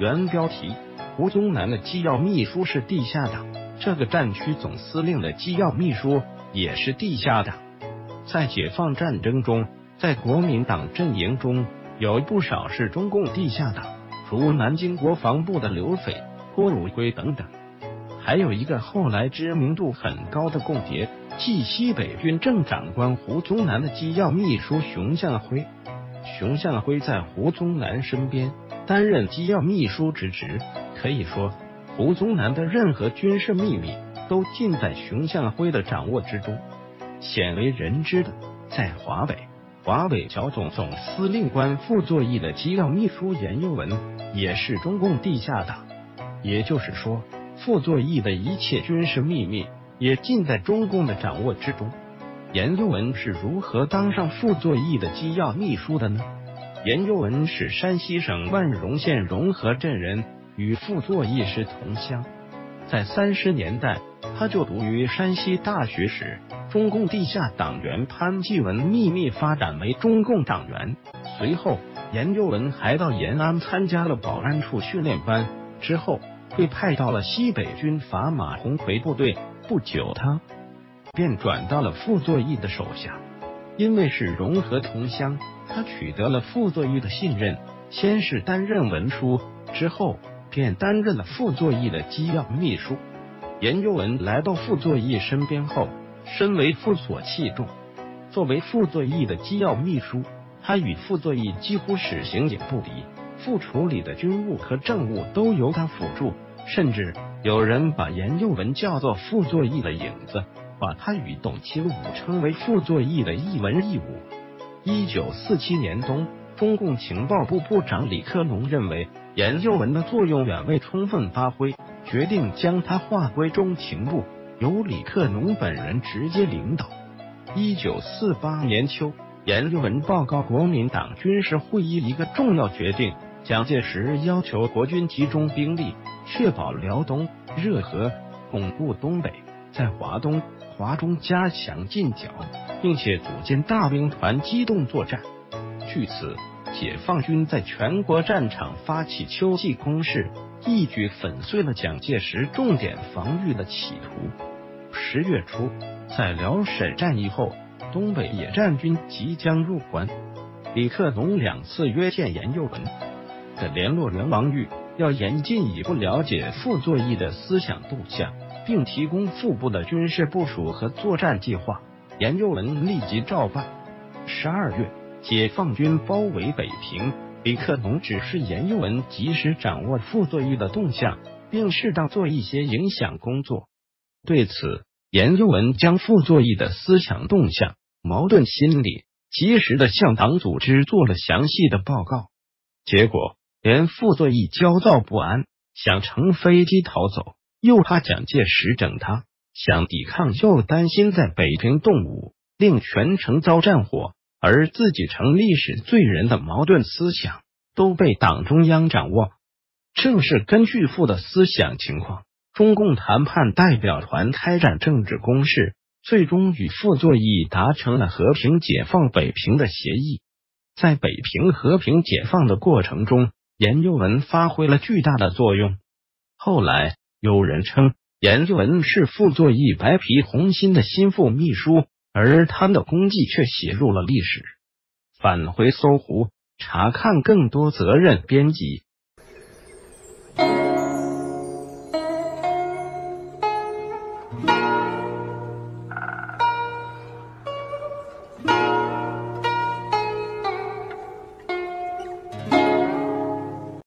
原标题：胡宗南的机要秘书是地下党，这个战区总司令的机要秘书也是地下党。在解放战争中，在国民党阵营中有不少是中共地下党，如南京国防部的刘斐、郭汝瑰等等。还有一个后来知名度很高的共谍，即西北军正长官胡宗南的机要秘书熊向晖。熊向晖在胡宗南身边担任机要秘书之职，可以说胡宗南的任何军事秘密都尽在熊向晖的掌握之中。鲜为人知的，在华北剿总总司令官傅作义的机要秘书严幼文也是中共地下党，也就是说傅作义的一切军事秘密也尽在中共的掌握之中。严幼文是如何当上傅作义的机要秘书的呢？严幼文是山西省万荣县荣和镇人，与傅作义是同乡。在30年代，他就读于山西大学时，中共地下党员潘基文秘密发展为中共党员。随后，严幼文还到延安参加了保安处训练班，之后被派到了西北军阀马鸿逵部队。不久，他便转到了傅作义的手下。因为是荣和同乡，他取得了傅作义的信任，先是担任文书，之后便担任了傅作义的机要秘书。严幼文来到傅作义身边后，深为傅所器重。作为傅作义的机要秘书，他与傅作义几乎是形影不离，傅处理的军务和政务都由他辅助，甚至有人把严幼文叫做傅作义的影子，把他与董清武称为傅作义的一文一武。1947年冬，中共情报部部长李克农认为严幼文的作用远未充分发挥，决定将他划归中情部，由李克农本人直接领导。1948年秋，严幼文报告国民党军事会议一个重要决定，蒋介石要求国军集中兵力，确保辽东、热河，巩固东北，在华东、华中加强进剿，并且组建大兵团机动作战。据此，解放军在全国战场发起秋季攻势，一举粉碎了蒋介石重点防御的企图。10月初，在辽沈战役后，东北野战军即将入关。李克农2次约见严幼文的联络员王玉，要严进一步了解傅作义的思想动向，并提供副部的军事部署和作战计划。严幼文立即照办。12月，解放军包围北平，李克农指示严幼文及时掌握傅作义的动向，并适当做一些影响工作。对此，严幼文将傅作义的思想动向、矛盾心理及时的向党组织做了详细的报告。结果，连傅作义焦躁不安，想乘飞机逃走，又怕蒋介石整他，想抵抗又担心在北平动武，令全城遭战火，而自己成历史罪人的矛盾思想都被党中央掌握。正是根据傅的思想情况，中共谈判代表团开展政治攻势，最终与傅作义达成了和平解放北平的协议。在北平和平解放的过程中，严幼文发挥了巨大的作用。后来有人称严幼文是傅作义白皮红心的心腹秘书，而他的功绩却写入了历史。返回搜狐，查看更多责任编辑